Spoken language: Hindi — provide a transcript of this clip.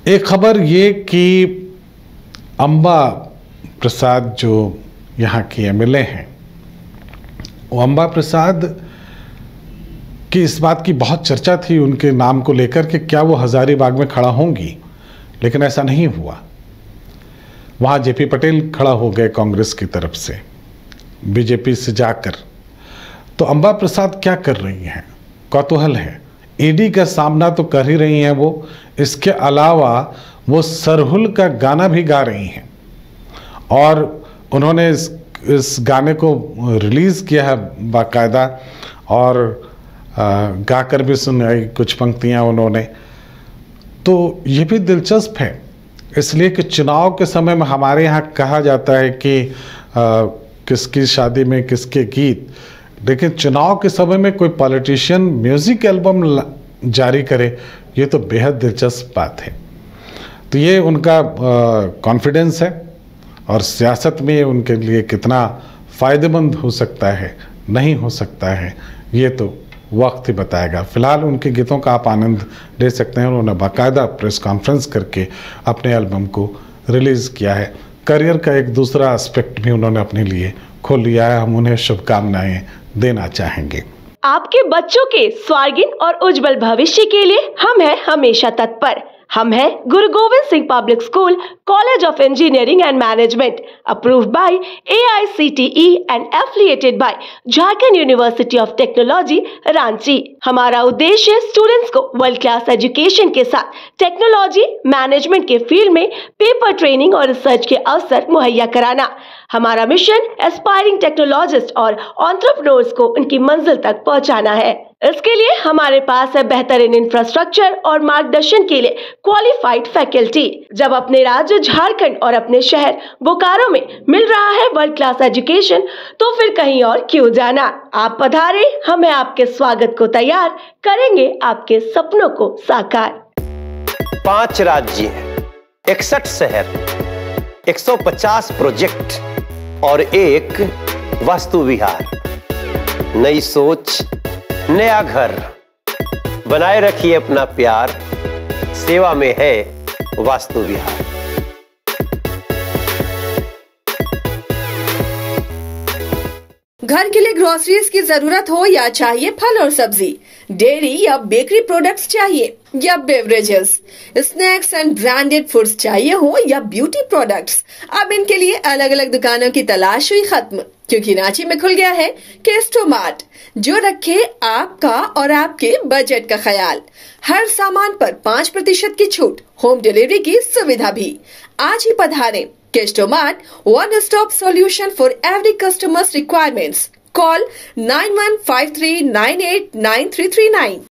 एक खबर ये कि अंबा प्रसाद जो यहाँ की एमएलए हैं, वो अंबा प्रसाद की इस बात की बहुत चर्चा थी उनके नाम को लेकर कि क्या वो हजारीबाग में खड़ा होंगी, लेकिन ऐसा नहीं हुआ। वहाँ जेपी पटेल खड़ा हो गए कांग्रेस की तरफ से बीजेपी से जाकर। तो अंबा प्रसाद क्या कर रही हैं, कौतूहल है। ईडी का सामना तो कर ही रही हैं वो, इसके अलावा वो सरहुल का गाना भी गा रही हैं और उन्होंने इस गाने को रिलीज़ किया है बाकायदा और गाकर भी सुनाई कुछ पंक्तियां उन्होंने। तो ये भी दिलचस्प है इसलिए कि चुनाव के समय में हमारे यहाँ कहा जाता है कि किसकी शादी में किसके गीत, लेकिन चुनाव के समय में कोई पॉलिटिशियन म्यूज़िक एल्बम जारी करे, ये तो बेहद दिलचस्प बात है। तो ये उनका कॉन्फिडेंस है और सियासत में उनके लिए कितना फ़ायदेमंद हो सकता है, नहीं हो सकता है, ये तो वक्त ही बताएगा। फिलहाल उनके गीतों का आप आनंद ले सकते हैं। उन्होंने बाकायदा प्रेस कॉन्फ्रेंस करके अपने एल्बम को रिलीज़ किया है। करियर का एक दूसरा एस्पेक्ट भी उन्होंने अपने लिए खोल लिया है। हम उन्हें शुभकामनाएं देना चाहेंगे। आपके बच्चों के स्वार्गिन और उज्जवल भविष्य के लिए हम हैं हमेशा तत्पर। हम हैं Guru Gobind Singh public school, college of engineering and management, approved by AICTE and affiliated by Jharkhand university of technology Ranchi. हमारा उद्देश्य स्टूडेंट्स को वर्ल्ड क्लास एजुकेशन के साथ टेक्नोलॉजी मैनेजमेंट के फील्ड में पेपर ट्रेनिंग और रिसर्च के अवसर मुहैया कराना। हमारा मिशन एस्पायरिंग टेक्नोलॉजिस्ट और एंटरप्रेन्योर्स को उनकी मंजिल तक पहुंचाना है। इसके लिए हमारे पास है बेहतरीन इंफ्रास्ट्रक्चर और मार्गदर्शन के लिए क्वालिफाइड फैकल्टी। जब अपने राज्य झारखंड और अपने शहर बोकारो में मिल रहा है वर्ल्ड क्लास एजुकेशन, तो फिर कहीं और क्यों जाना। आप पधारे, हमें आपके स्वागत को तैयार करेंगे, आपके सपनों को साकार। 5 राज्य, 61 शहर, 150 प्रोजेक्ट और एक वास्तु विहार। नई सोच, नया घर, बनाए रखिए अपना प्यार, सेवा में है वास्तु विहार। घर के लिए ग्रोसरीज की जरूरत हो या चाहिए फल और सब्जी, डेयरी या बेकरी प्रोडक्ट्स चाहिए या beverages, snacks and branded foods चाहिए हो या ब्यूटी प्रोडक्ट्स, अब इनके लिए अलग अलग दुकानों की तलाश हुई खत्म, क्योंकि रांची में खुल गया है केस्टोमार्ट, जो रखे आपका और आपके बजट का ख्याल। हर सामान पर 5% की छूट, होम डिलीवरी की सुविधा भी। आज ही पधारें। केस्टोमार्ट, one stop solution for every customer's requirements. Call 9153989339.